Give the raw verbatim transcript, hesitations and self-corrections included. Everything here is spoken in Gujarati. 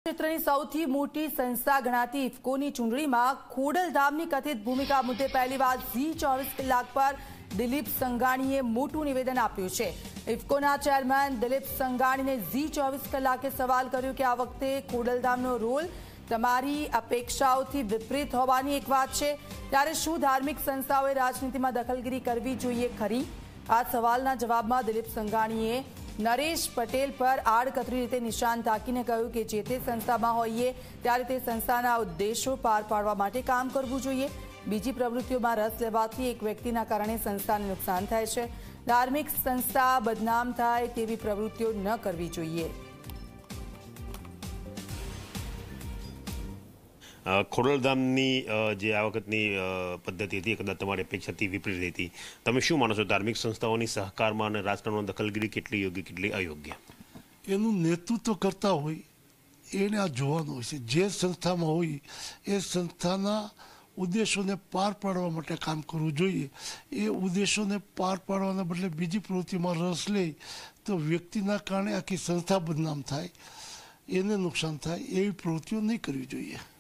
ક્ષેત્રની સૌથી મોટી સંસ્થા ગણાતી ઇફકોની ચૂંટણીમાં ખોડલધામની કથિત ભૂમિકા મુદ્દે પહેલીવાર ઝી ચોવીસ કલાક પર દિલીપ સંઘાણીએ મોટું નિવેદન આપ્યું છે। ઇફકોના ચેરમેન દિલીપ સંઘાણીને ઝી ચોવીસ કલાકે સવાલ કર્યો કે આ વખતે ખોડલધામનો રોલ તમારી અપેક્ષાઓથી વિપરીત હોવાની એક વાત છે, ત્યારે શું ધાર્મિક સંસ્થાઓએ રાજનીતિમાં દખલગીરી કરવી જોઈએ ખરી? આ સવાલના જવાબમાં દિલીપ સંઘાણીએ નરેશ પટેલ પર આડકતરી રીતે નિશાન તાકીને કહ્યું કે જે તે સંસ્થામાં હોઈએ ત્યારે તે સંસ્થાના ઉદ્દેશો પાર પાડવા માટે કામ કરવું જોઈએ। બીજી પ્રવૃત્તિઓમાં રસ લેવાથી એક વ્યક્તિના કારણે સંસ્થાને નુકસાન થાય છે। ધાર્મિક સંસ્થા બદનામ થાય તેવી પ્રવૃત્તિઓ ન કરવી જોઈએ। ખોડલધામની જે આ વખતની પદ્ધતિ હતી કદાચ તમારી અપેક્ષાથી વિપરીત હતી, તમે શું માનો છો? ધાર્મિક સંસ્થાઓની સહકારમાં અને રાજકારણમાં દખલગીરી કેટલી યોગ્ય કેટલી અયોગ્ય? એનું નેતૃત્વ કરતા હોય એને આ જોવાનું હોય છે। જે સંસ્થામાં હોય એ સંસ્થાના ઉદ્દેશોને પાર પાડવા માટે કામ કરવું જોઈએ। એ ઉદ્દેશોને પાર પાડવાના બદલે બીજી પ્રવૃત્તિમાં રસ લે તો વ્યક્તિના કારણે આખી સંસ્થા બદનામ થાય, એને નુકસાન થાય, એવી પ્રવૃત્તિઓ નહીં કરવી જોઈએ।